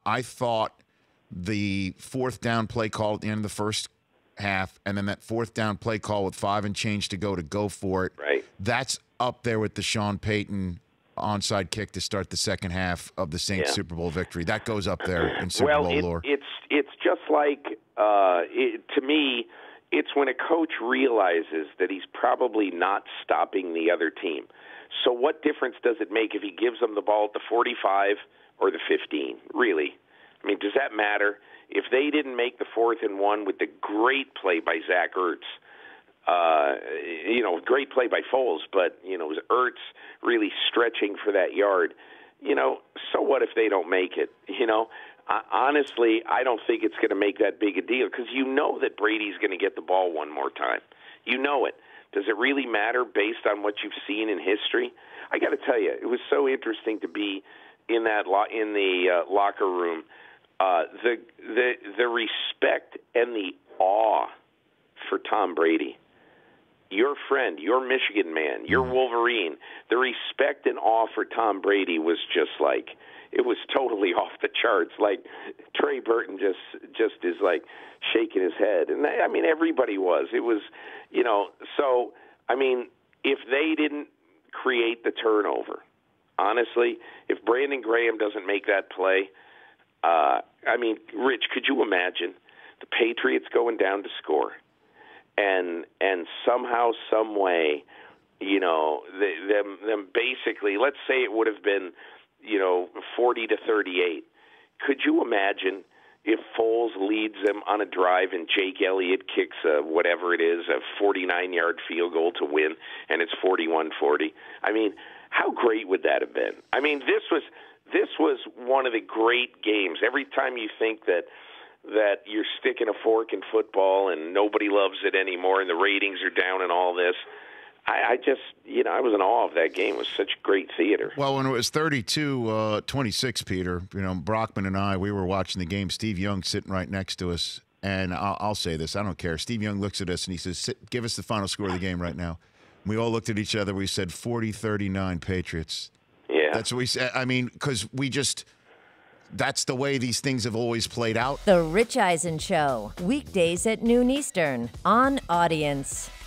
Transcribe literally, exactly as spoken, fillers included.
I thought the fourth down play call at the end of the first half, and then that fourth down play call with five and change to go to go for it. Right. That's up there with the Sean Payton onside kick to start the second half of the Saints Yeah. Super Bowl victory. That goes up there in Super well, Bowl it, lore. it's it's just like uh, it, to me, it's when a coach realizes that he's probably not stopping the other team. So what difference does it make if he gives them the ball at the forty-five or the fifteen? Really? I mean, does that matter? If they didn't make the fourth and one with the great play by Zach Ertz, uh, you know, great play by Foles, but, you know, it was Ertz really stretching for that yard. You know, so what if they don't make it? You know, uh, honestly, I don't think it's going to make that big a deal because you know that Brady's going to get the ball one more time. You know it. Does it really matter based on what you've seen in history? I got to tell you, it was so interesting to be in that lo- in the uh, locker room. Uh, the the the respect and the awe for Tom Brady, your friend, your Michigan man, your Wolverine, the respect and awe for Tom Brady was just like, it was totally off the charts. Like Trey Burton just just is like shaking his head, and I mean everybody was. It was, you know, so I mean if they didn't create the turnover, honestly, if Brandon Graham doesn't make that play. Uh, I mean, Rich, could you imagine the Patriots going down to score, and and somehow, some way, you know, the, them them basically, let's say it would have been, you know, forty to thirty-eight. Could you imagine if Foles leads them on a drive and Jake Elliott kicks a whatever it is, a forty-nine yard field goal to win, and it's forty-one forty? I mean, how great would that have been? I mean, this was. This was one of the great games. Every time you think that that you're sticking a fork in football and nobody loves it anymore and the ratings are down and all this, I, I just, you know, I was in awe of that game. It was such great theater. Well, when it was thirty-two twenty-six, Peter, you know, Brockman and I, we were watching the game. Steve Young sitting right next to us. And I'll, I'll say this, I don't care. Steve Young looks at us and he says, Sit, give us the final score of the game right now. We all looked at each other. We said forty thirty-nine Patriots. Yeah. That's what we said. I mean, because we just, that's the way these things have always played out. The Rich Eisen Show, weekdays at noon Eastern on Audience.